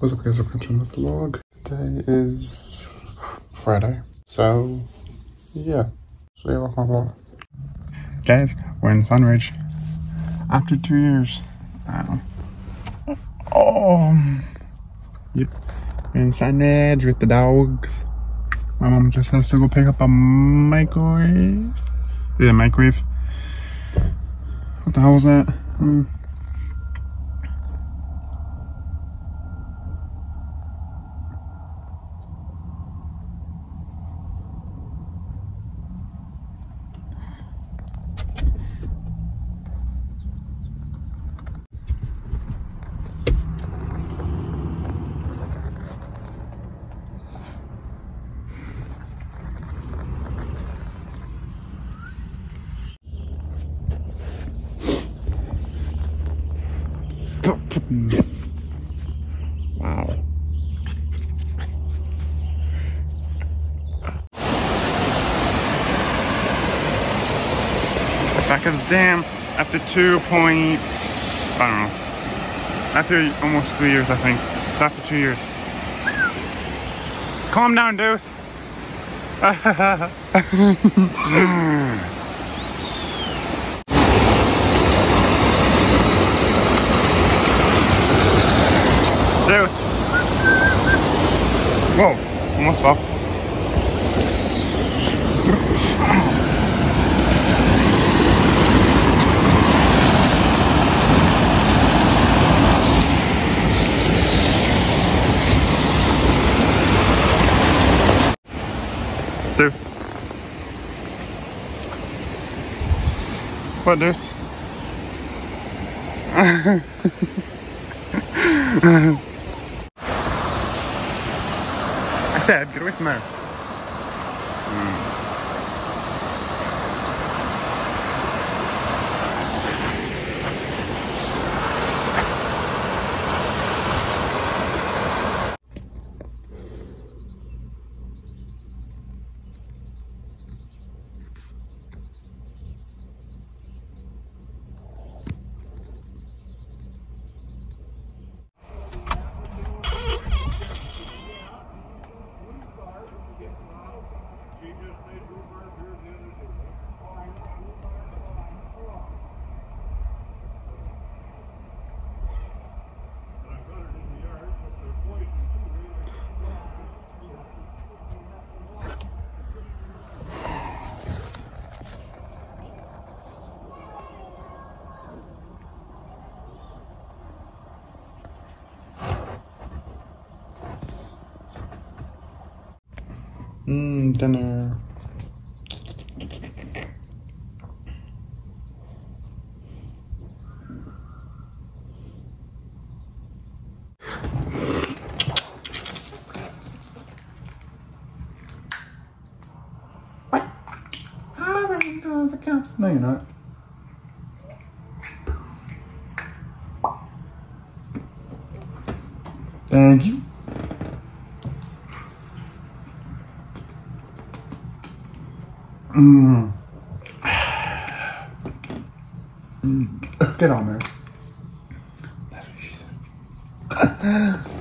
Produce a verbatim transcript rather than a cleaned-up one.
What's up guys, welcome to another vlog. Today is Friday, so yeah, so yeah, welcome to my vlog. Guys, we're in Sunridge after two years. Um, oh, yep, we're in Sunridge with the dogs. My mom just has to go pick up a microwave. Yeah, microwave. What the hell was that? Hmm. Wow. Back at the dam after two points, I don't know, after almost three years I think. It's after two years. Calm down, Deuce. Deuce. Whoa, almost fell. Deuce. What, Deuce? I said, get away from there. Mm. Mmm, dinner. What? I'm running down the counts. No, you're not. Thank you. Mmm. Mm. Get on there. That's what she said.